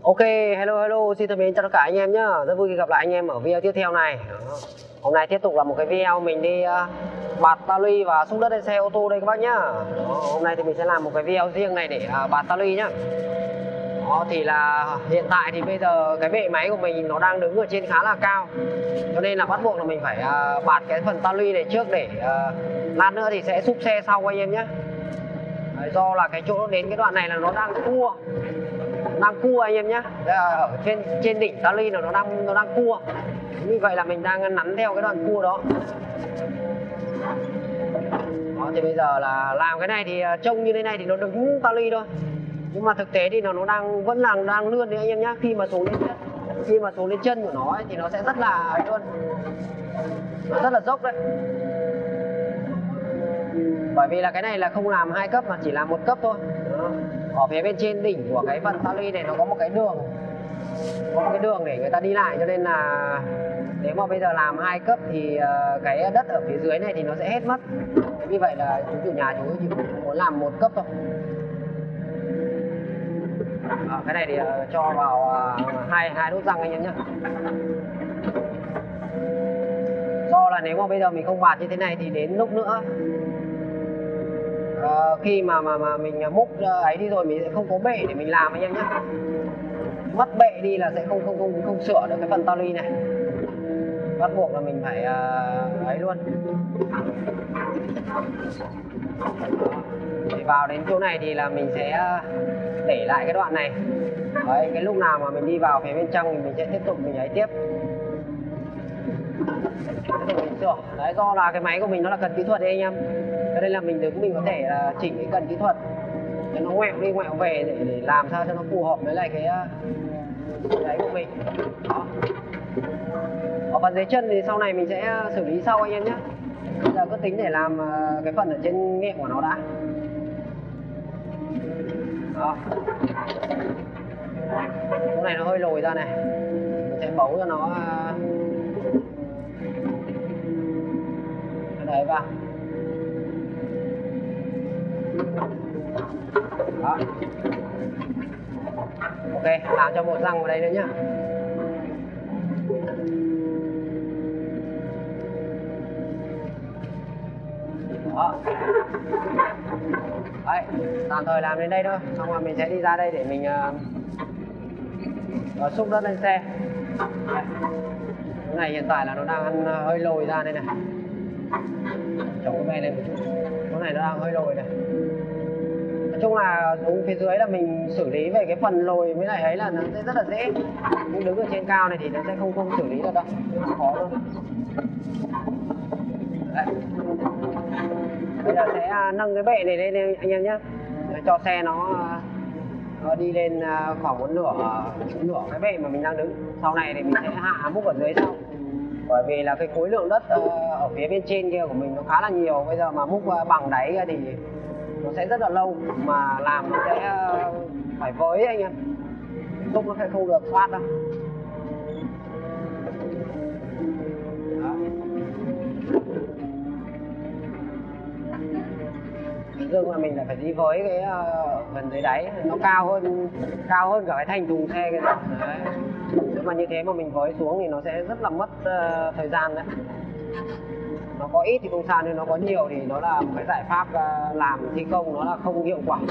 Ok, hello, xin thân mến chào tất cả anh em nhé. Rất vui khi gặp lại anh em ở video tiếp theo này. Hôm nay tiếp tục là một cái video mình đi bạt ta luy và xúc đất lên xe ô tô đây các bác nhá. Hôm nay thì mình sẽ làm một cái video riêng này để bạt ta luy nhá. Đó, thì là hiện tại thì bây giờ cái bệ máy của mình nó đang đứng ở trên khá là cao, cho nên là bắt buộc là mình phải bạt cái phần ta luy này trước để lát nữa thì sẽ xúc xe sau anh em nhé. Do là cái chỗ đến cái đoạn này là nó đang cua anh em nhé. Ở trên đỉnh ta luy nó đang cua, như vậy là mình đang nắn theo cái đoạn cua đó. Đó thì bây giờ là làm cái này thì trông như thế này thì nó đứng ta luy thôi, nhưng mà thực tế thì nó vẫn đang lươn đấy anh em nhé. Khi mà xuống lên chân của nó ấy, thì nó sẽ rất là luôn, rất là dốc đấy. Bởi vì là cái này là không làm 2 cấp mà chỉ làm 1 cấp thôi. Đó. Ở phía bên trên đỉnh của cái phần ta luy này nó có một cái đường để người ta đi lại, cho nên là nếu mà bây giờ làm 2 cấp thì cái đất ở phía dưới này thì nó sẽ hết mất. Như vậy là chú chủ nhà chú chỉ muốn làm 1 cấp thôi. Cái này thì cho vào hai đốt răng anh em nhé. Do là nếu mà bây giờ mình không bạt như thế này thì đến lúc nữa khi mà mình múc ấy đi rồi mình sẽ không có bệ để mình làm anh em nhé. Mất bệ đi là sẽ không sửa được cái phần ta luy này, bắt buộc là mình phải ấy luôn. Thì vào đến chỗ này thì là mình sẽ để lại cái đoạn này. Đấy, cái lúc nào mà mình đi vào phía bên trong thì mình sẽ tiếp tục mình ấy tiếp tục mình sửa. Đấy, do là cái máy của mình nó là cần kỹ thuật đấy anh em, cho nên là mình có thể là chỉnh cái cần kỹ thuật để nó ngoẹo đi ngoẹo về để làm sao cho nó phù hợp với lại cái đấy của mình. Đó. Ở phần dưới chân thì sau này mình sẽ xử lý sau anh em nhé. Bây giờ cứ tính để làm cái phần ở trên miệng của nó đã. Đó. Chỗ này nó hơi lồi ra này, mình sẽ bấu cho nó đấy vào. Đó. Ok, làm cho một răng vào đây nữa nhá. Đó. Đấy, tạm thời làm đến đây thôi, xong rồi mình sẽ đi ra đây để mình xúc đất lên xe. Đây. Cái này hiện tại là nó đang ăn hơi lồi ra đây này. Chống cái bè lên một chút. Cái này nó đang hơi lồi này. Nói chung là xuống phía dưới là mình xử lý về cái phần lồi với lại ấy là nó sẽ rất là dễ. Nhưng đứng ở trên cao này thì nó sẽ không xử lý được đâu, nó khó luôn. Đấy. Bây giờ sẽ nâng cái bệ này lên anh em nhé, cho xe nó đi lên khoảng một nửa cái bệ mà mình đang đứng. Sau này thì mình sẽ hạ múc ở dưới sau, bởi vì là cái khối lượng đất ở phía bên trên kia của mình nó khá là nhiều. Bây giờ mà múc bằng đáy thì nó sẽ rất là lâu, mà làm nó sẽ phải với anh em, xúc nó sẽ không được thoát đâu. Dương là mình lại phải đi với cái phần dưới đáy nó cao hơn cả cái thành thùng xe kia rồi. Đấy. Nếu mà như thế mà mình với xuống thì nó sẽ rất là mất thời gian đấy. Nó có ít thì không sao, nhưng nó có nhiều thì nó là một cái giải pháp làm thi công nó là không hiệu quả.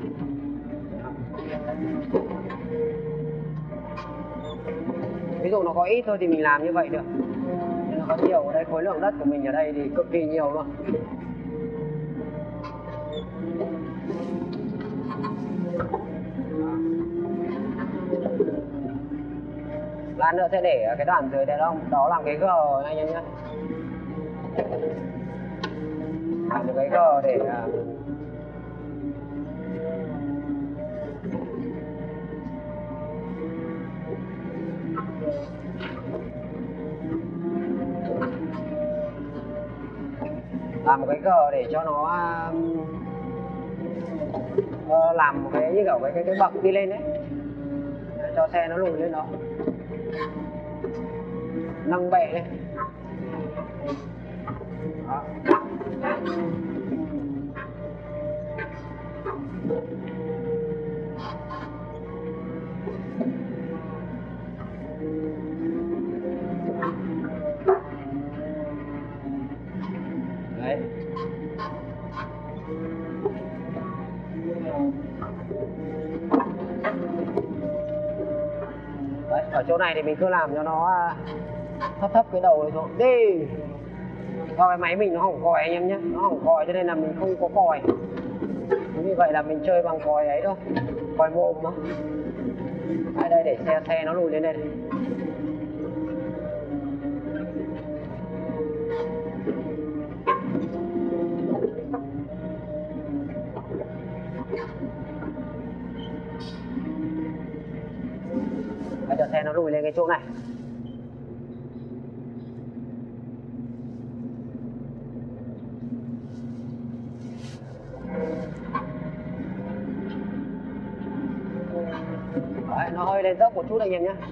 Ví dụ nó có ít thôi thì mình làm như vậy được, nhưng nó có nhiều ở đây, khối lượng đất của mình ở đây thì cực kỳ nhiều luôn. Lát nữa sẽ để cái đoạn dưới đây đó làm cái gờ anh em nhé. Làm một cái gờ để cho nó làm một cái như kiểu cái bậc đi lên đấy, cho xe nó lùi lên đó, nâng bệ lên. Đó. ở chỗ này thì mình cứ làm cho nó thấp thấp cái đầu này thôi đi. Do cái máy mình nó hỏng còi anh em nhé, nó hỏng còi cho nên là mình không có còi. Như vậy là mình chơi bằng còi ấy thôi, còi mồm đó. Đây để xe nó lùi lên đây. Để cho xe nó lùi lên cái chỗ này. Đấy, nó hơi lên dốc một chút anh em nhé.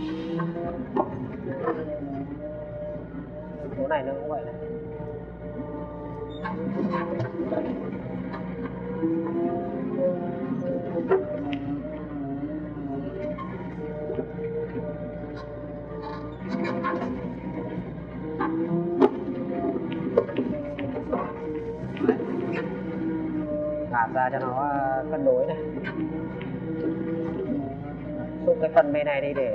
Chỗ này nó cũng vậy này. Gạt ra cho nó cân đối này. Xúc cái phần bên này đi để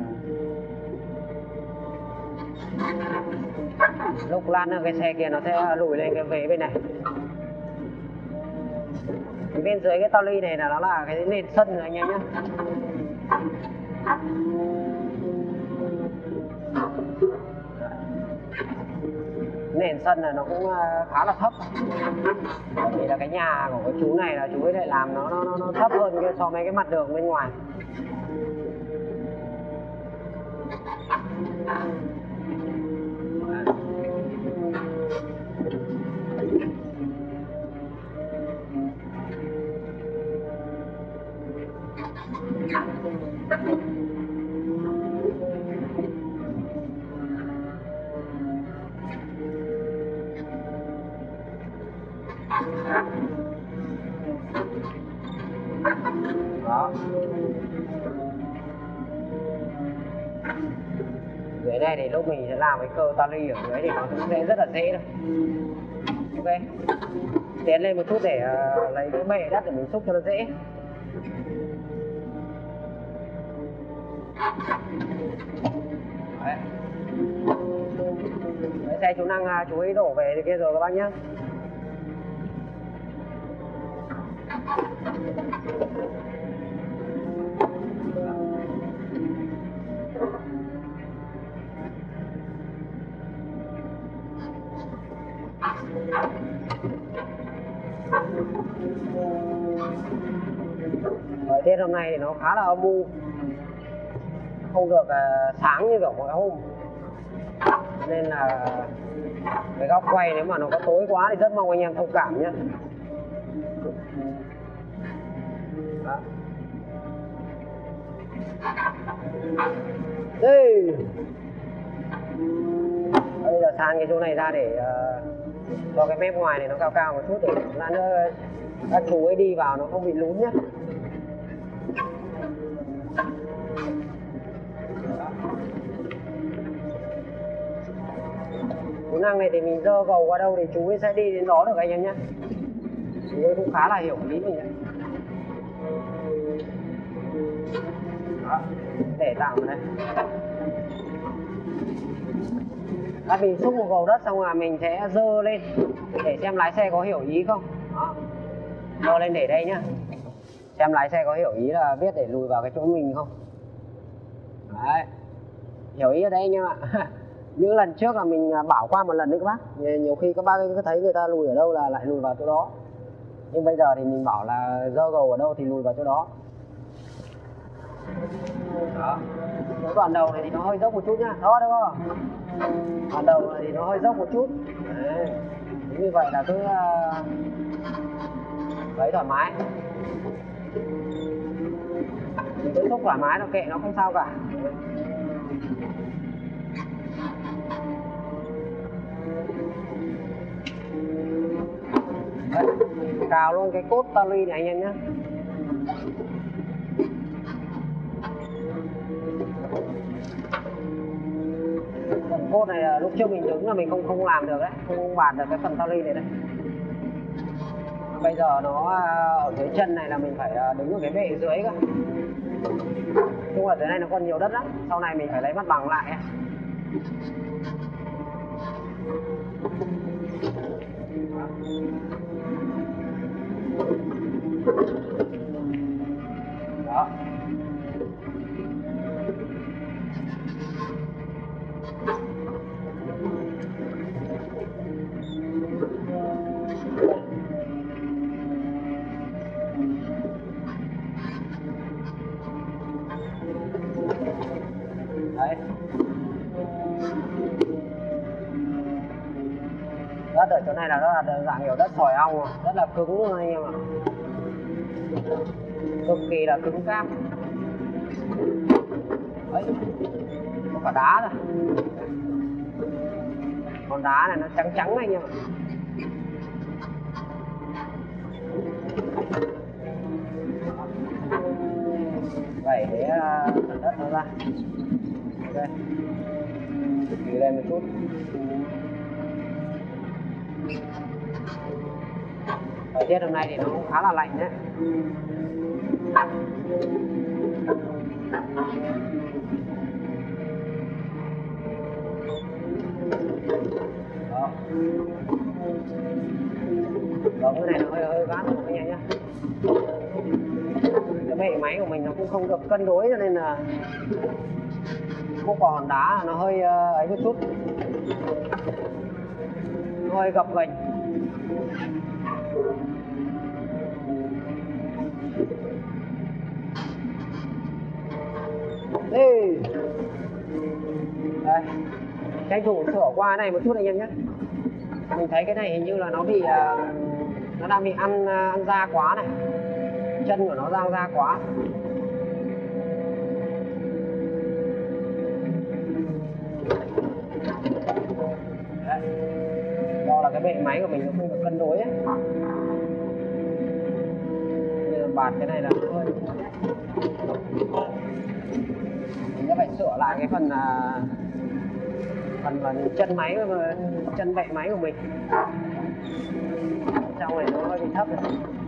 lúc lăn cái xe kia nó sẽ lùi lên cái vế bên này. Thì bên dưới cái tao ly này là nó là cái nền sân rồi anh em nhé. Nền sân là nó cũng khá là thấp. Vì là cái nhà của cái chú này là chú ấy lại làm nó thấp hơn cái so với cái mặt đường bên ngoài. Đó. Dưới này thì lúc mình sẽ làm cái cơ tali ở dưới thì nó cũng sẽ rất là dễ thôi. Ok. Tiến lên một chút để lấy cái bệ đất để mình xúc cho nó dễ. Đấy. Đấy, xe chú Năng chú ấy đổ về thì kia rồi các bác nhé. Thời tiết hôm nay thì nó khá là âm u, không được sáng như kiểu mọi hôm, nên là cái góc quay nếu mà nó có tối quá thì rất mong anh em thông cảm nhé. Đó. Đây là san cái chỗ này ra để cho cái mép ngoài này nó cao cao một chút để lát nữa các chú ấy đi vào nó không bị lún nhé. Chú Năng này thì mình dơ gầu qua đâu thì chú ấy sẽ đi đến đó được anh em nhé. Chú ấy cũng khá là hiểu lý mình đấy. Đó, để tạm vào đây. Các mình xúc một gầu đất xong rồi mình sẽ dơ lên để xem lái xe có hiểu ý không. Đó. Dơ lên để đây nhá. Xem lái xe có hiểu ý là biết để lùi vào cái chỗ mình không. Đấy. Hiểu ý ở đây nha bạn. Những lần trước là mình bảo qua một lần đấy các bác. Nhiều khi các bác cứ thấy người ta lùi ở đâu là lại lùi vào chỗ đó. Nhưng bây giờ thì mình bảo là dơ gầu ở đâu thì lùi vào chỗ đó. Đó. Cái đoạn đầu này thì nó hơi dốc một chút nhá. Đó, đúng không? Đoạn đầu này thì nó hơi dốc một chút. Đấy. Như vậy là cứ lấy thoải mái. Mình cứ xúc thoải mái nó kệ, nó không sao cả. Đấy. Cào luôn cái cốt tali này anh em nhé. Phần cốt này lúc trước mình đứng là mình không làm được đấy, không bàn được cái phần tali này đây. Ok. bây giờ nó ở dưới chân này là mình phải đứng ở cái bệ dưới cơ. Chung là dưới này nó còn nhiều đất lắm, sau này mình phải lấy mặt bằng lại. Đó. Đấy. Đất ở chỗ này là nó là dạng kiểu đất sỏi ong, rất là cứng luôn anh em ạ. Cực kỳ là cứng cáp. Đấy, có cả đá rồi. Con đá này nó trắng trắng anh em ạ. Vậy để phần đất nó ra. Ok, đi lên một chút. Thời tiết hôm nay thì nó cũng khá là lạnh đấy. Đó. Cái này nó hơi ván anh em nhé. Cái bệ máy của mình nó cũng không được cân đối cho nên là khúc quả hòn đá nó hơi ấy một chút, nó hơi gập ghềnh. Đây, tranh thủ sửa qua này một chút anh em nhé. Mình thấy cái này hình như là nó bị nó đang bị ăn da quá này, chân của nó dang ra quá. Đấy. Do là cái bệ máy của mình nó không được cân đối ấy. Nên là bạt cái này là hơi, mình sẽ phải sửa lại cái phần chân máy, chân bệ máy của mình. Trong này nó hơi bị thấp rồi.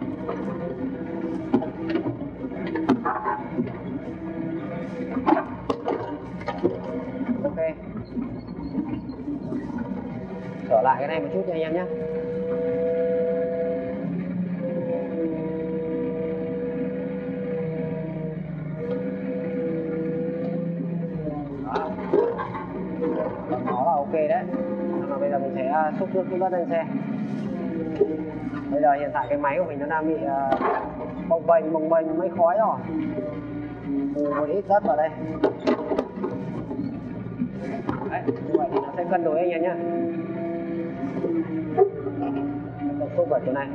Ok, sửa lại cái này một chút cho anh em nhé. Đó, nó là ok đấy. Mà bây giờ mình sẽ xúc nước xuống đất lên xe. Bây giờ hiện tại cái máy của mình nó đang bị bồng bềnh mấy khói rồi. Một ít đất vào đây. Đấy, như vậy thì nó sẽ cân đối anh em nhé. Tập xúc ở chỗ này.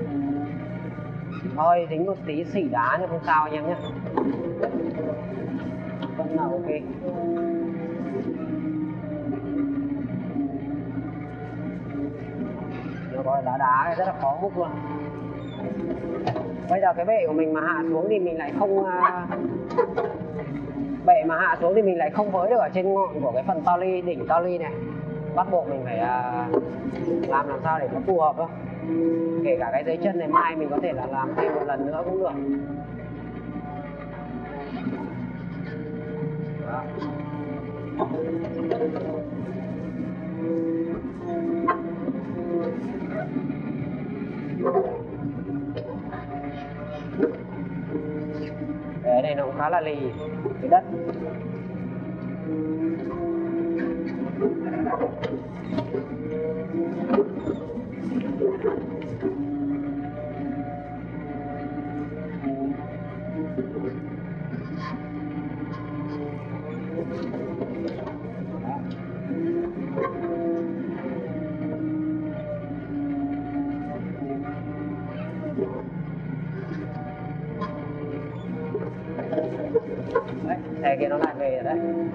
Thôi dính một tí xỉ đá nhưng không sao anh em nhé. Vẫn là ok. Nó gọi là đá rất là khó múc luôn. Bây giờ cái bệ của mình mà hạ xuống thì mình lại không bệ mà hạ xuống thì mình lại không với được ở trên ngọn của cái phần tao ly, đỉnh tao ly này. Bắt buộc mình phải làm sao để nó phù hợp thôi. Kể cả cái dưới chân này mai mình có thể là làm thêm một lần nữa cũng được. Đó. Cái này nó cũng khá là lì cái đất. Đấy, xe kia nó lại về rồi đấy.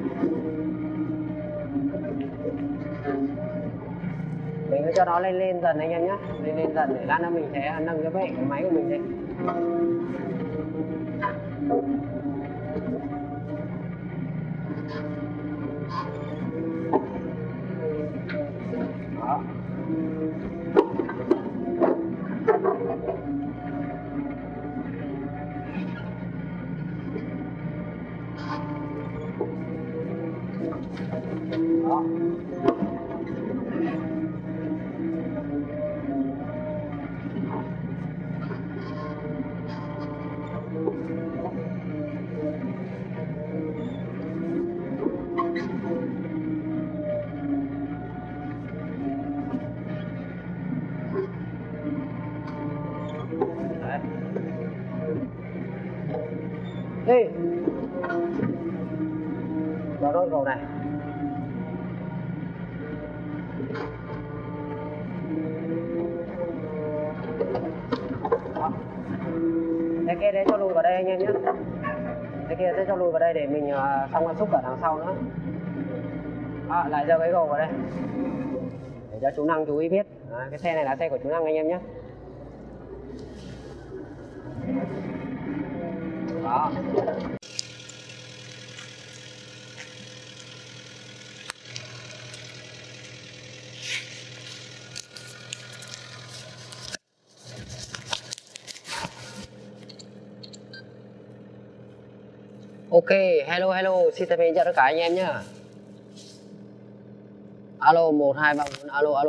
Mình cứ cho nó lên dần anh em nhé, lên dần để lát nữa mình sẽ nâng cái bệ cái máy của mình lên. Đó. Đó. Đấy. Đi. Đó đốt cầu này. Đó. Cái kia đấy cho lùi vào đây anh em nhé. Cái kia sẽ cho lùi vào đây để mình xong xúc cả đằng sau nữa. Đó, lại giơ cái gầu vào đây để cho chú Năng chú ý biết. Đó, cái xe này là xe của chú Năng anh em nhé. Đó. Ok, hello, xin chào tất cả anh em nhá. Alo 1 2 3 4, alo.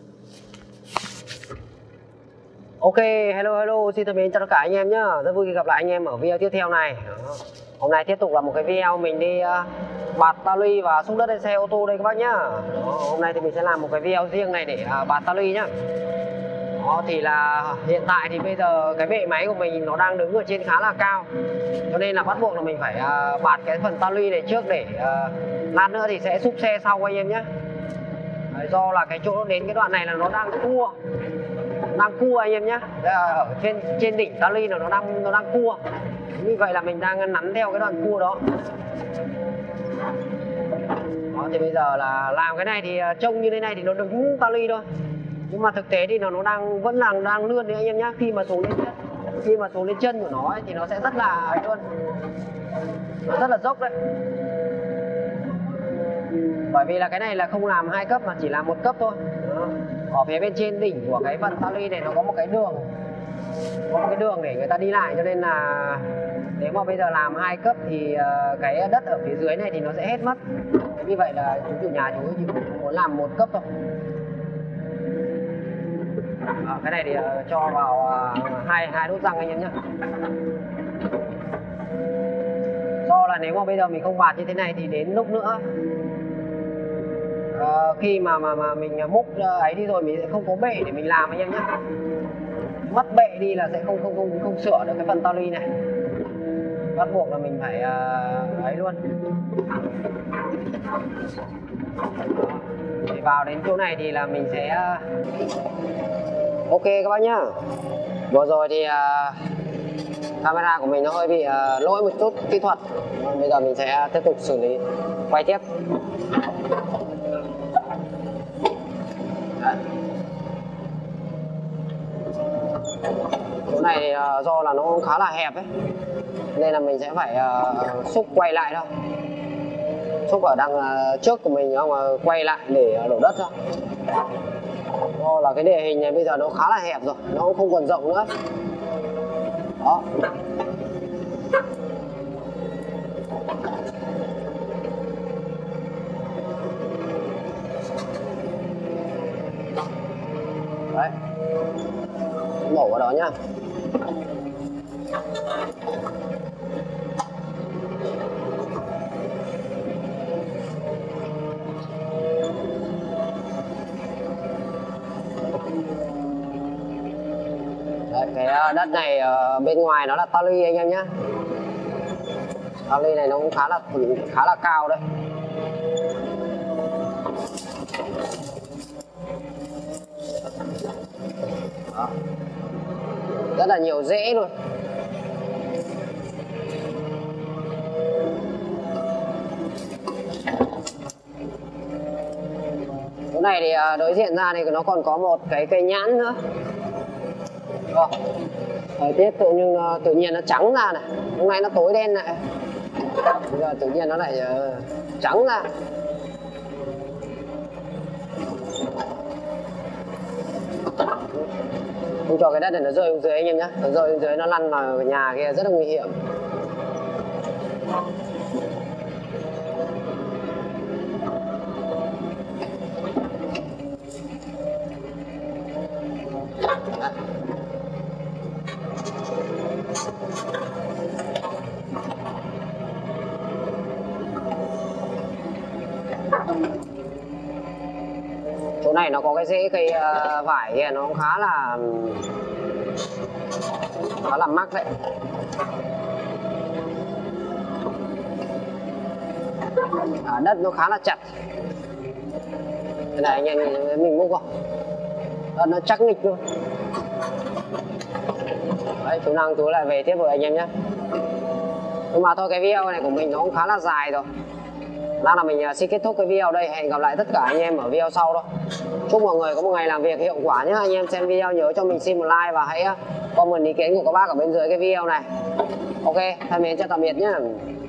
Ok, hello, xin chào tất cả anh em nhá. Rất vui khi gặp lại anh em ở video tiếp theo này. Đó. Hôm nay tiếp tục là một cái video mình đi bạt ta luy và xúc đất lên xe ô tô đây các bác nhá. Đó. Hôm nay thì mình sẽ làm một cái video riêng này để bạt ta luy nhá. Đó, thì là hiện tại thì bây giờ cái bệ máy của mình nó đang đứng ở trên khá là cao, cho nên là bắt buộc là mình phải bạt cái phần ta luy này trước để lát nữa thì sẽ xúc xe sau anh em nhé. Đấy, do là cái chỗ đến cái đoạn này là nó đang cua anh em nhé. Ở trên đỉnh ta luy nó đang cua, như vậy là mình đang nắn theo cái đoạn cua đó. Đó thì bây giờ là làm cái này thì trông như thế này thì nó đứng ta luy thôi, nhưng mà thực tế thì nó vẫn đang lươn đấy anh em nhá. Khi mà xuống lên chân của nó ấy, thì nó sẽ rất là luôn, nó rất là dốc đấy. Bởi vì là cái này là không làm 2 cấp mà chỉ làm 1 cấp thôi. Đó. Ở phía bên trên đỉnh của cái phần ta luy này nó có một cái đường để người ta đi lại, cho nên là nếu mà bây giờ làm 2 cấp thì cái đất ở phía dưới này thì nó sẽ hết mất. Như vậy là chú chủ nhà chú chỉ muốn làm 1 cấp thôi. Cái này thì cho vào hai đốt răng anh em nhé. Do là nếu mà bây giờ mình không bạt như thế này thì đến lúc nữa khi mà mình múc ấy đi rồi mình sẽ không có bệ để mình làm anh em nhé. Mất bệ đi là sẽ không sửa được cái phần ta luy này, bắt buộc là mình phải ấy luôn. Để vào đến chỗ này thì là mình sẽ ok các bác nhá. Vừa rồi thì camera của mình nó hơi bị lỗi một chút kỹ thuật. Bây giờ mình sẽ tiếp tục xử lý, quay tiếp. Đấy. Chỗ này thì do là nó khá là hẹp ấy, nên là mình sẽ phải xúc quay lại thôi. Xúc ở đằng trước của mình nhưng mà quay lại để đổ đất thôi. Do là cái địa hình này bây giờ nó khá là hẹp rồi, nó cũng không còn rộng nữa. Đó. Đấy. Đổ vào đó nhá. Đấy, cái đất này bên ngoài nó là ta luy anh em nhé. Ta luy này nó cũng khá là cao đấy. Đó. Rất là nhiều rễ luôn. Chỗ này thì đối diện ra thì nó còn có một cái cây nhãn nữa. Thời tiết tự nhiên nó trắng ra này, hôm nay nó tối đen lại, bây giờ tự nhiên nó lại trắng ra. Không cho cái đất này nó rơi xuống dưới anh em nhé, nó rơi xuống dưới nó lăn vào nhà kia rất là nguy hiểm. này nó có cái rễ cây vải kìa, nó cũng khá là mắc đấy. Đất nó khá là chặt. Cái này anh em mình múc không? Đất nó chắc nghịch luôn. Đấy, chú Năng chú lại về tiếp với anh em nhé. Nhưng mà thôi, cái video này của mình nó cũng khá là dài rồi. Đang là mình xin kết thúc cái video đây. Hẹn gặp lại tất cả anh em ở video sau thôi. Chúc mọi người có một ngày làm việc hiệu quả nhé. Anh em xem video nhớ cho mình xin một like và hãy comment ý kiến của các bác ở bên dưới cái video này. Ok, thân mến chào tạm biệt nhé.